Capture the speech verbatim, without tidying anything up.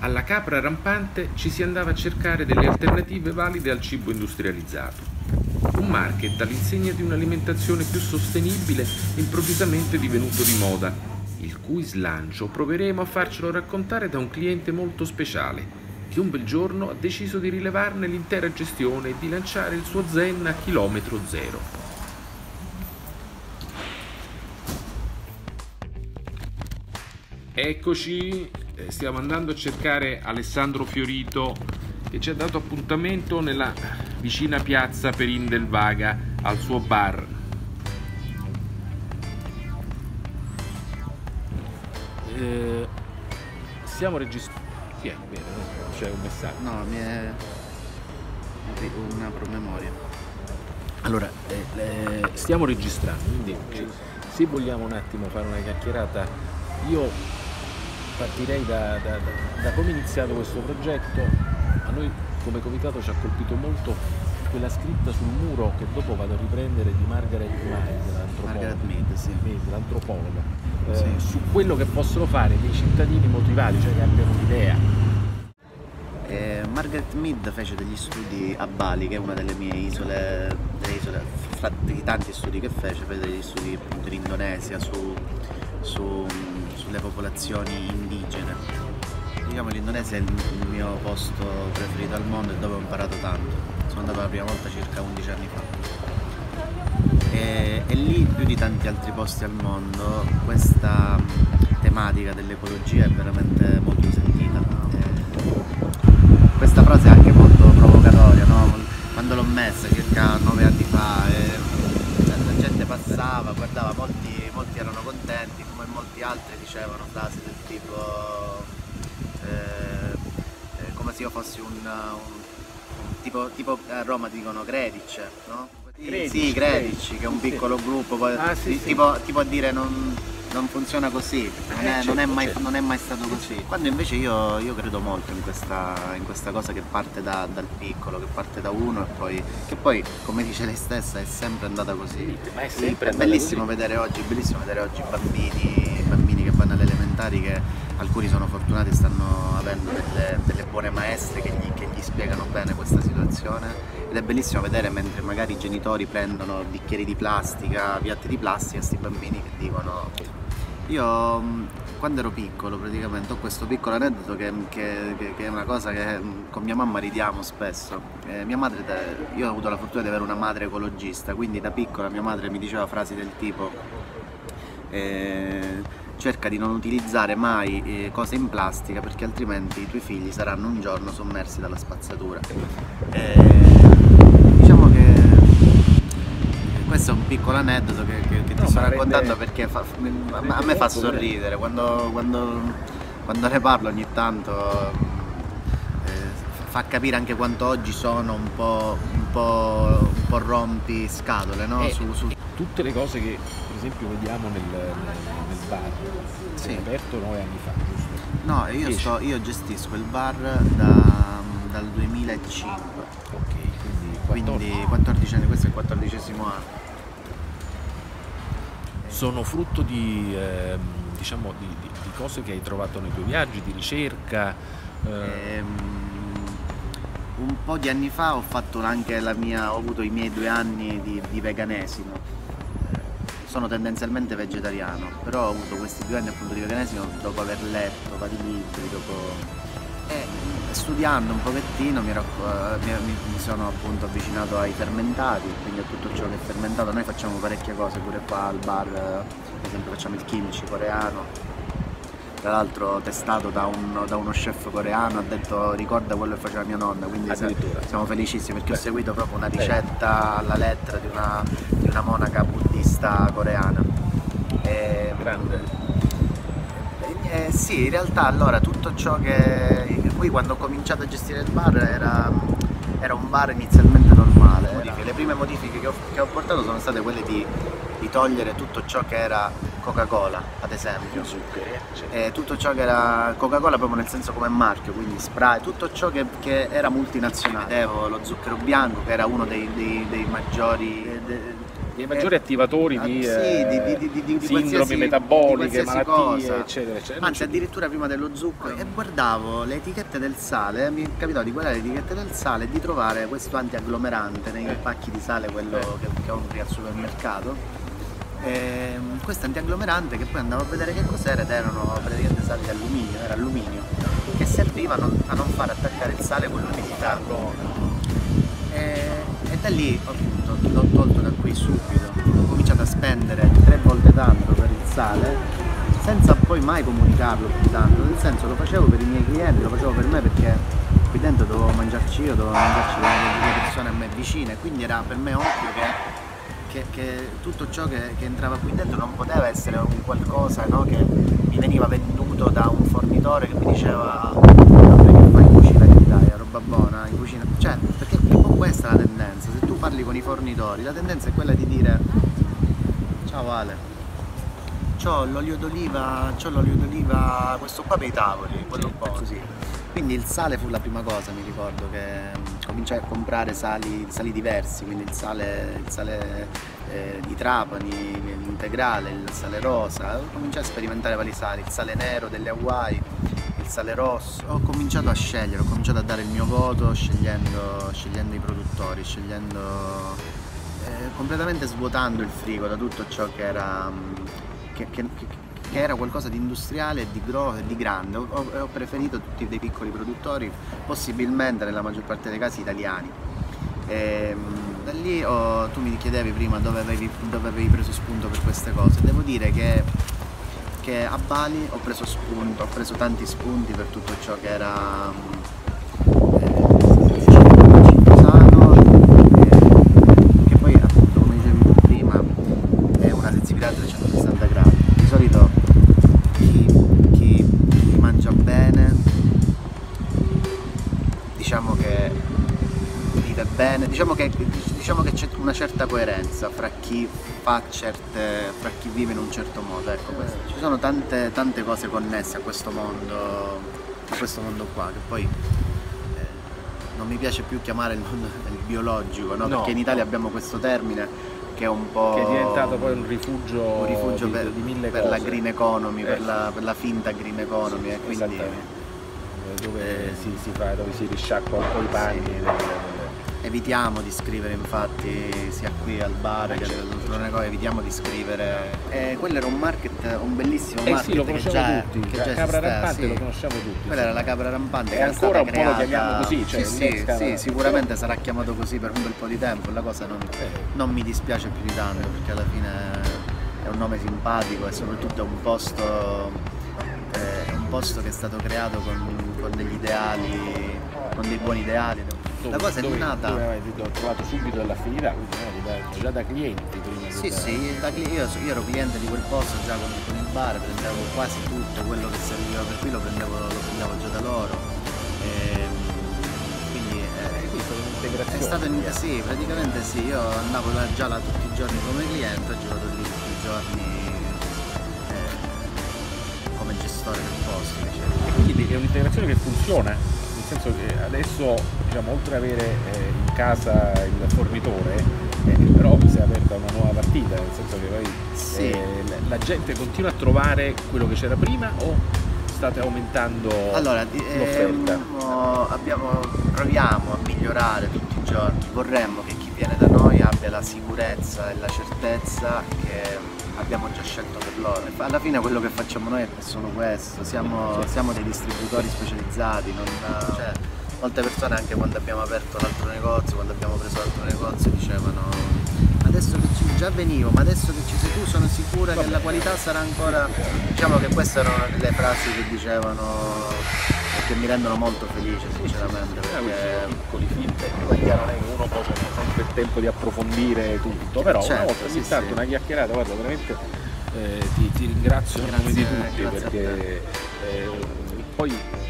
Alla capra rampante ci si andava a cercare delle alternative valide al cibo industrializzato. Un market all'insegna di un'alimentazione più sostenibile improvvisamente divenuto di moda, il cui slancio proveremo a farcelo raccontare da un cliente molto speciale, che un bel giorno ha deciso di rilevarne l'intera gestione e di lanciare il suo zen a chilometro zero. Eccoci, stiamo andando a cercare Alessandro Fiorito, che ci ha dato appuntamento nella vicina piazza Perin del Vaga al suo bar. Eh, stiamo registrando. Sì, è vero, c'è un messaggio. No, mi è una promemoria. Allora, eh, eh, stiamo registrando, quindi se vogliamo un attimo fare una chiacchierata, io partirei da, da, da come è iniziato questo progetto. A noi come comitato ci ha colpito molto quella scritta sul muro che dopo vado a riprendere di Margaret Mead, Margaret Mead, sì. l'antropologa, eh, sì. su quello che possono fare dei cittadini motivati, cioè che abbiano un'idea. Eh, Margaret Mead fece degli studi a Bali, che è una delle mie isole, delle isole fra i tanti studi che fece, fece degli studi appunto in Indonesia su, su, sulle popolazioni indigene. Diciamo l'Indonesia è il mio posto preferito al mondo e dove ho imparato tanto. Sono andato la prima volta circa undici anni fa. E, e lì, più di tanti altri posti al mondo, questa tematica dell'ecologia è veramente molto sentita. E questa frase è anche molto provocatoria, no? Quando l'ho messa circa nove anni fa, e la gente passava, guardava, molti, molti erano contenti, come molti altri dicevano frasi del tipo eh, eh, come se io fossi un, un tipo, tipo a Roma dicono Gredic, no? Gredic, sì, Gredic, che è un piccolo sì. gruppo, poi, ah, sì, sì. Tipo, tipo a dire non, non funziona così, non è, certo, non, è mai, certo. non è mai stato così. Quando invece io, io credo molto in questa, in questa cosa che parte da, dal piccolo, che parte da uno e poi, che poi, come dice lei stessa, è sempre andata così. Ma è sempre è bellissimo così. vedere oggi, bellissimo vedere oggi bambini, bambini che vanno alle elementari, che alcuni sono fortunati e stanno avendo delle, delle buone maestre che gli, che gli spiegano bene questa situazione, ed è bellissimo vedere mentre magari i genitori prendono bicchieri di plastica, piatti di plastica, questi bambini che dicono. Io quando ero piccolo praticamente ho questo piccolo aneddoto che, che, che è una cosa che con mia mamma ridiamo spesso. Eh, mia madre, io ho avuto la fortuna di avere una madre ecologista, quindi da piccola mia madre mi diceva frasi del tipo eh, cerca di non utilizzare mai eh, cose in plastica perché altrimenti i tuoi figli saranno un giorno sommersi dalla spazzatura. Eh, diciamo che questo è un piccolo aneddoto che, che, che ti no, sto raccontando rende, perché fa, a me fa sorridere quando, quando, quando ne parlo ogni tanto, eh, fa capire anche quanto oggi sono un po', un po', un po' rompiscatole, no? Eh, su, su... Tutte le cose che per esempio vediamo nel, nel, nel bar, sì. È aperto nove anni fa, giusto? No, io, sto, io gestisco il bar da, dal duemilacinque. Ok, quindi quattordici. Quindi quattordici anni, questo è il quattordicesimo anno. Sono frutto di, eh, diciamo, di, di, di cose che hai trovato nei tuoi viaggi, di ricerca? Eh... Ehm, un po' di anni fa ho fatto anche la mia, ho avuto i miei due anni di, di veganesimo. Sono tendenzialmente vegetariano, però ho avuto questi due anni appunto di veganesimo dopo aver letto vari libri, dopo... E studiando un pochettino mi, mi, mi sono appunto avvicinato ai fermentati, quindi a tutto ciò che è fermentato. Noi facciamo parecchie cose pure qua al bar, per esempio facciamo il kimchi coreano, tra l'altro testato da, un, da uno chef coreano, ha detto ricorda quello che faceva mia nonna, quindi siamo felicissimi perché ho seguito proprio una ricetta alla lettera di una, di una monaca buddista coreana. E, grande. Eh, sì, in realtà allora tutto ciò che... Poi quando ho cominciato a gestire il bar era, era un bar inizialmente normale. Era... Le prime modifiche che ho, che ho portato sono state quelle di, di togliere tutto ciò che era Coca-Cola, ad esempio. Eh, tutto ciò che era Coca-Cola proprio nel senso come marchio, quindi spray, tutto ciò che, che era multinazionale. Vedevo lo zucchero bianco che era uno dei, dei, dei maggiori... De, dei maggiori attivatori ah, di, sì, eh, di, di, di, di, di sindromi metaboliche, di malattie, cosa. eccetera, eccetera. Anzi, addirittura prima dello zucchero. E guardavo le etichette del sale, mi capitò di guardare le etichette del sale e di trovare questo antiagglomerante nei Eh. pacchi di sale, quello Eh. che, che compri al supermercato. E, questo antiagglomerante che poi andavo a vedere che cos'era ed erano praticamente sali di alluminio, era alluminio, che servivano a non far attaccare il sale con l'umidità. E, e da lì appunto l'ho tolto da qui subito, ho cominciato a spendere tre volte tanto per il sale senza poi mai comunicarlo più tanto, nel senso lo facevo per i miei clienti, lo facevo per me perché qui dentro dovevo mangiarci io, dovevo mangiarci le persone a me vicine, quindi era per me ovvio che Che, che tutto ciò che, che entrava qui dentro non poteva essere un qualcosa, no, che mi veniva venduto da un fornitore che mi diceva "Vabbè, che fai in cucina, che dai, è roba buona in cucina", cioè perché un po' questa è la tendenza, se tu parli con i fornitori la tendenza è quella di dire "Ciao Ale, c'ho l'olio d'oliva, c'ho l'olio d'oliva, questo qua per i tavoli, quello buono", così. Quindi il sale fu la prima cosa, mi ricordo, che cominciai a comprare sali, sali diversi, quindi il sale, il sale eh, di Trapani, l'integrale, il sale rosa, cominciai a sperimentare vari sali, il sale nero delle Hawaii, il sale rosso, ho cominciato a scegliere, ho cominciato a dare il mio voto scegliendo, scegliendo i produttori, scegliendo, eh, completamente svuotando il frigo da tutto ciò che era, che, che, che, che era qualcosa di industriale e di grosso e di grande. Ho, ho, ho preferito tutti dei piccoli produttori, possibilmente nella maggior parte dei casi italiani. E, da lì ho, tu mi chiedevi prima dove avevi, dove avevi preso spunto per queste cose. Devo dire che, che a Bali ho preso spunto, ho preso tanti spunti per tutto ciò che era eh, sano, eh, che poi appunto, come dicevi tu prima, è una sensibilità a trecentosessanta gradi. Di solito chi, chi, chi mangia bene, diciamo che vive bene, diciamo che, diciamo che c'è una certa coerenza fra chi fa certe, fra chi vive in un certo modo, ecco, questo. Ci sono tante, tante cose connesse a questo mondo, a questo mondo qua, che poi eh, non mi piace più chiamare il mondo il biologico, no? No, Perché in Italia no. abbiamo questo termine che è un po'... che è diventato poi un rifugio, un rifugio di, per, di mille per cose. la green economy, Eh. per, la, per la finta green economy, e quindi Esattamente. Dove eh, si, si fa, dove si risciacqua un po' i panni. Sì. nel- nel- evitiamo di scrivere, infatti, sia qui al bar che all'altro negozio, evitiamo di scrivere. Eh, quello era un market, un bellissimo Eh market sì, lo che conosciamo già, tutti, che la già capra esisteva, rampante sì. lo conosciamo tutti. Quella era la capra rampante E che era ancora stata un po' lo creata... chiamiamo così, cioè sì, l'ex sì, capra- sì, sicuramente sarà chiamato così per un bel po' di tempo, la cosa non, Eh. non mi dispiace più di tanto, perché alla fine è un nome simpatico e soprattutto è un posto, eh, è un posto che è stato creato con, con degli ideali, con dei buoni ideali. La cosa è dove, nata... dove avete trovato subito dell'affinità, quindi no, da- già da clienti prima Sì, da- sì, da cli- io, io ero cliente di quel posto già con, con il bar, prendevo quasi tutto quello che serviva per qui, lo prendevo, lo prendevo già da loro. E, quindi Eh, quindi è stata eh, un'integrazione. è stato in- sì, praticamente sì, io andavo là, già là tutti i giorni come cliente, oggi vado lì tutti i giorni eh, come gestore del posto, diciamo. E quindi è un'integrazione che funziona, nel senso che adesso, diciamo, oltre ad avere eh, in casa il fornitore, eh, però si è aperta una nuova partita, nel senso che poi Sì. eh, la, la gente continua a trovare quello che c'era prima o state aumentando Allora, di- l'offerta? ehm, abbiamo, proviamo a migliorare tutti i giorni, vorremmo che chi viene da noi abbia la sicurezza e la certezza che abbiamo già scelto per loro. Alla fine quello che facciamo noi è solo questo, siamo, siamo dei distributori specializzati, non, cioè, molte persone anche quando abbiamo aperto l'altro negozio, quando abbiamo preso l'altro negozio dicevano adesso che ci già venivo, ma adesso che ci sei tu sono sicura che la qualità sarà ancora... Diciamo che queste erano le frasi che dicevano e che mi rendono molto felice sinceramente, Eh, questi perché sono piccoli feedback, poi chiaro non è che uno poi non ha sempre il tempo di approfondire tutto, però Certo, una volta ogni sì, tanto sì. una chiacchierata, guarda, veramente eh, ti, ti ringrazio a nome di Grazie- tutti grazie a perché eh, poi